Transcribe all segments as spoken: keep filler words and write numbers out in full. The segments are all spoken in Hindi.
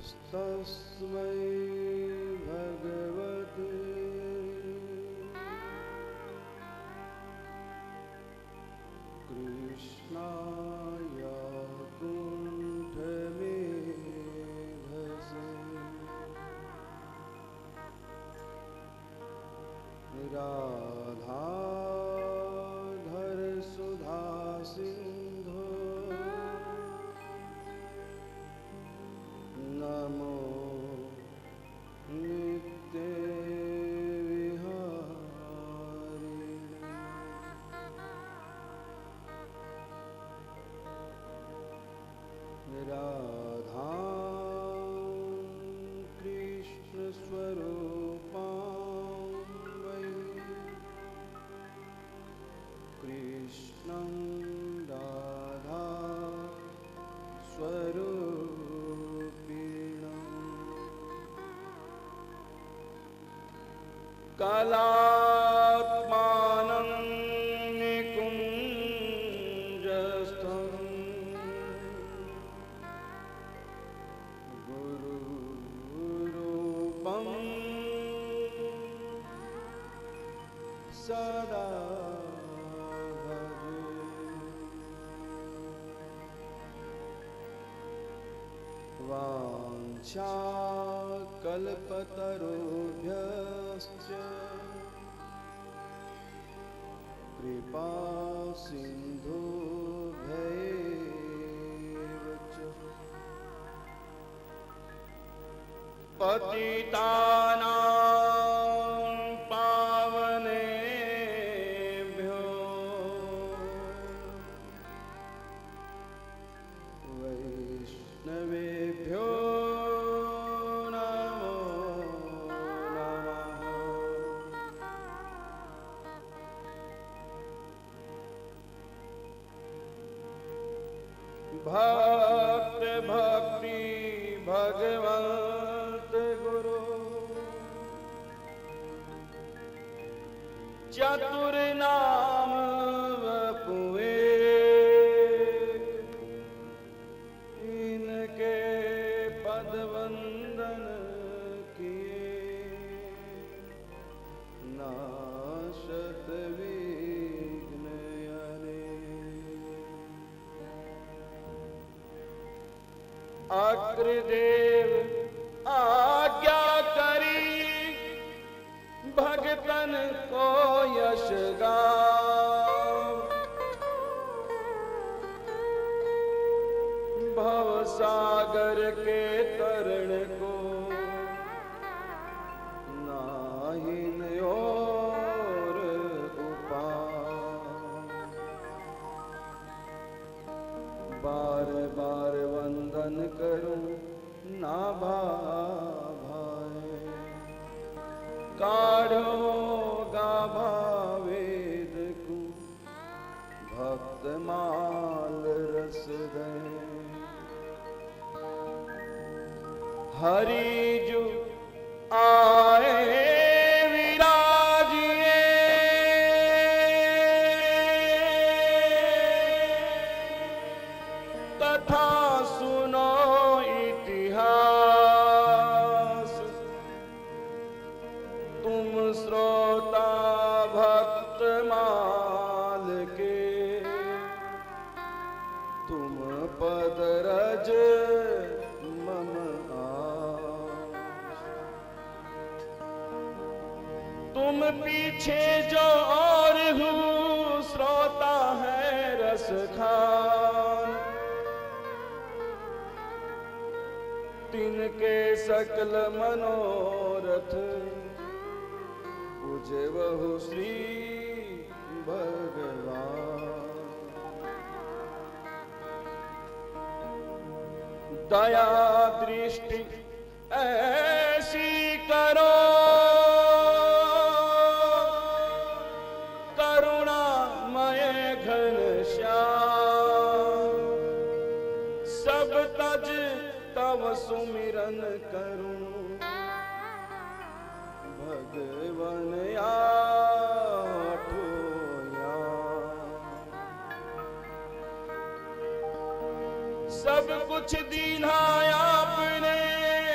तस्मै भगवते कृष्णाय कुण्ठमेधसे राधाधर सुधा सिंधु नमो नित्य विहारिणे राधा कृष्ण स्वरूपां वै कृष्णं राधा स्वरूपिणम् कलात्मानं निकुञ्जस्थं गुरुरूपं सदा भजे। वाञ्छाकल्पतरुभ्यश्च कृपा सिन्धुभ्यैव च पतितानां पावनेभ्यो वैष्णवेभ्यो नमो नमः। भक्त भक्ति भगवंत गुरु चतुर नाम वपुए इनके पद वंदन किए नाशत विघ्न अग्रदेव आज्ञा करी भगतन को यश गाओ भव सागर के तरण को नाहिन और उपाय बार बार वंदन करूं ना भाए काढ़ो गाभा वेद को भक्त माल रस दे हरि जो आए विराजिए कथा सुनो इतिहास तुम श्रोता भक्त माल के तुम पद रज मम आस तुम पीछे जो और हूँ श्रोता है रस खान तिनके सकल मनोरथ पूजे बहु श्री भगवान दया दृष्टि ऐसी करो करुणामय घनश्याम सब तज तव सुमिरन करूं भगवन आठो सब कुछ दीना आपने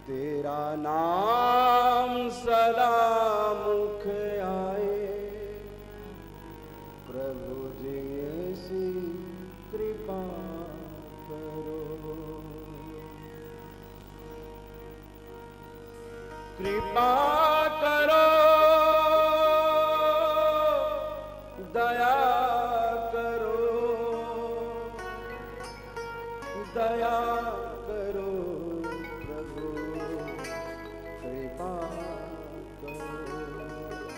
तेरा नाम सदा मुख आए, प्रभु जी ऐसी कृपा करो। कृपा करो, दया करो, दया करो प्रभु, कृपा करो।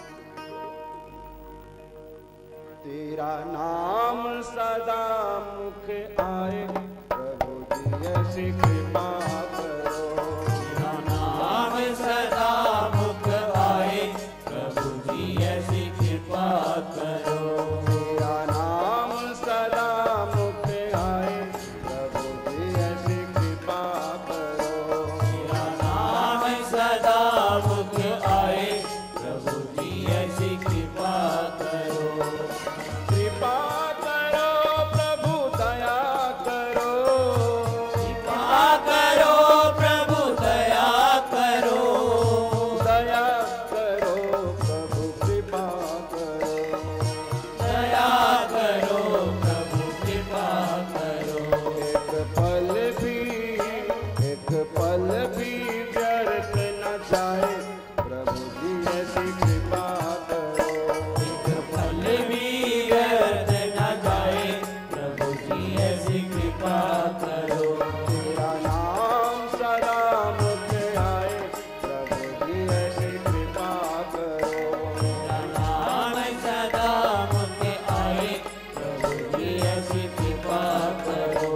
तेरा नाम सदा मुख आए, प्रभु जी ऐसी कृपा करो। तेरा नाम सदा मुख आए, प्रभु जी ऐसी कृपा करो। तेरा नाम सदा मुख आए, प्रभु जी ऐसी कृपा करो। तेरा नाम सदा मुख आए, प्रभु जी ऐसी कृपा करो। कृपा करो प्रभु, दया करो, कृपा करो प्रभु, दया करो, दया करो प्रभु, कृपा करो। दया करो प्रभु, कृपा करो। एक पल भी, एक पल भी व्यर्थ न जाए, प्रभु जी ऐसी कृपा करो। एक पल भी व्यर्थ न जाए, प्रभु जी ऐसी कृपा करो। तेरा नाम सदा मुख आए, प्रभु जी ऐसी कृपा करो। तेरा नाम सदा मुख आए, प्रभु जी ऐसी कृपा करो।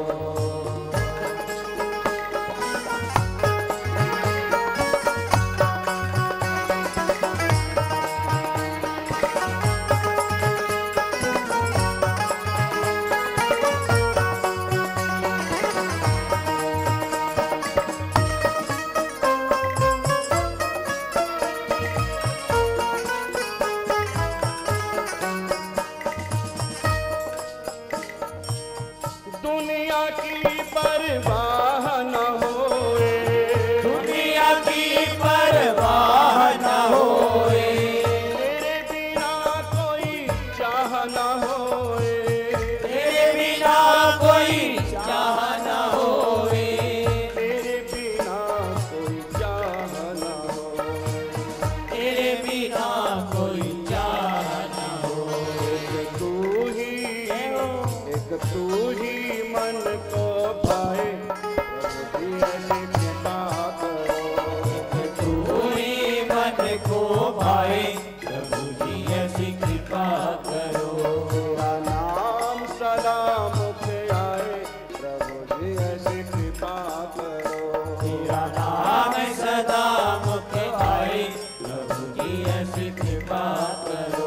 दुनिया की परवाह न होए, दुनिया की परवाह न होए, तेरे बिना कोई चाह न होए, तेरे बिना कोई चाह न होए, तेरे बिना कोई चाह न होए। तेरे बिना कोई चाह न होए। एक तू ही, एक तू ही मन को भाए, प्रभु जी ऐसी कृपा करो। तू ही मन को भाए, प्रभु जी ऐसी कृपा करो। तेरा नाम सदा मुख आए, प्रभु जी ऐसी कृपा करो। तेरा नाम सदा मुख आए, प्रभु जी ऐसी कृपा करो।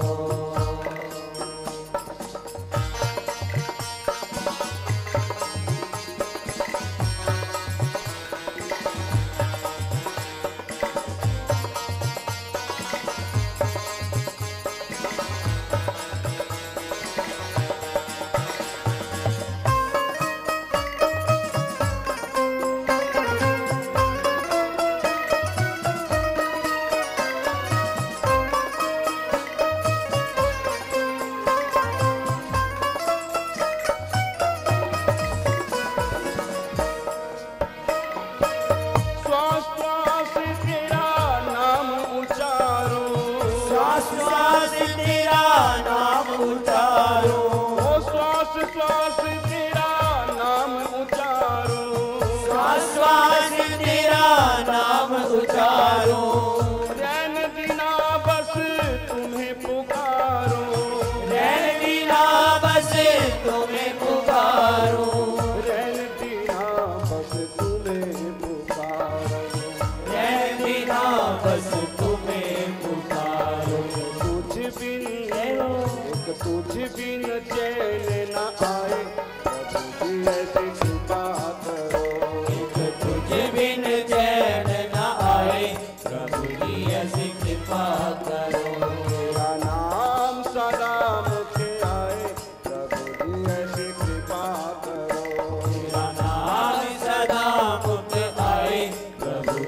श्वास श्वास तेरा नाम उचारो, श्वास श्वास तेरा नाम उचारो, ओ श्वास श्वास तेरा नाम उचारो। श्वास श्वास तेरा नाम उचारो, रैन दिना बस तुम्हें पुकारो, रैन बिना बस तुम्हें पुकारो, रैन दिना बस तुम्हें पुकारो। रैन बिना बस तुम्हें पुकारो। तुझ बिन, एक तुझ बिन चैन न आए, प्रभु जी ऐसी कृपा करो। एक तुझ बिन चैन न आए, प्रभु जी ऐसी कृपा करो। तेरा नाम सदा मुख आए, प्रभु जी ऐसी कृपा करो। तेरा नाम सदा मुख आए, प्रभु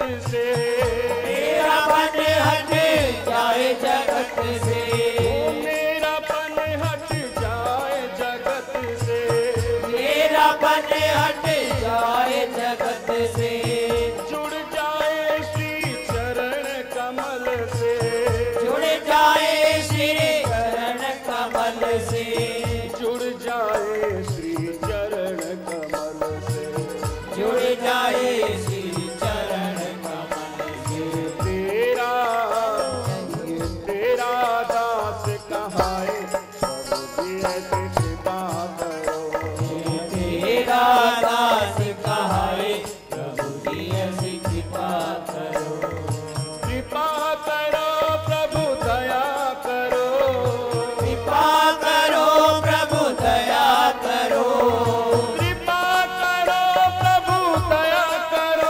से, मेरापन हट जाए जगत से, मेरापन हट जाए जगत से, मेरापन हट जाए जगत से, जुड़ जाए श्री चरण कमल से, जुड़ जाए श्री चरण कमल से, जुड़ जाए श्री चरण कमल से, जुड़ जाए श्री चरण कमल से। तेरा ये तेरा दास कहाए, प्रभु जी ऐसी कृपा करो, तेरा दास कहाए, प्रभु जी ऐसी कृपा करो, कृपा करो प्रभु दया करो, कृपा करो प्रभु दया करो, कृपा करो प्रभु दया करो,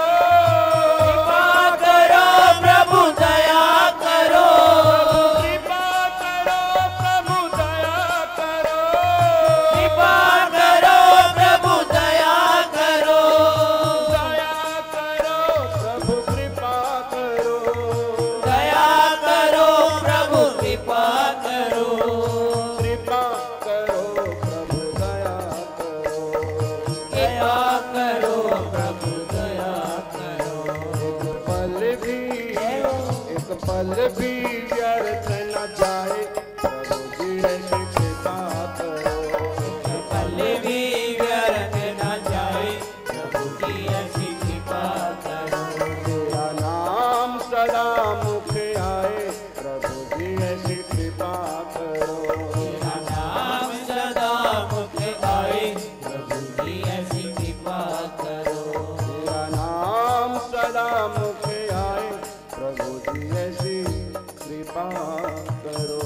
कृपा करो प्रभु दया करो, कृपा करो प्रभु दया करो, कृपा करो प्रभु दया करो, दया करो प्रभु कृपा करो, दया करो प्रभु कृपा करो, कृपा करो प्रभु दया करो, दया करो प्रभु दया करो। एक पल भी एक पल भी व्यर्थ न जाए, प्रभु जी ऐसी कृपा करो, पल भी व्यर्थ न जाए, प्रभु जी ऐसी कृपा करो, तेरा नाम सदा मुख आए, प्रभु जी ऐसी कृपा करो, तेरा नाम सदा मुख आए, प्रभु जी ऐसी कृपा करो, तेरा नाम सदा मुख आए, प्रभु जी ऐसी कृपा करो।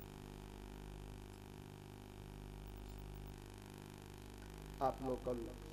आप लोग कर लो।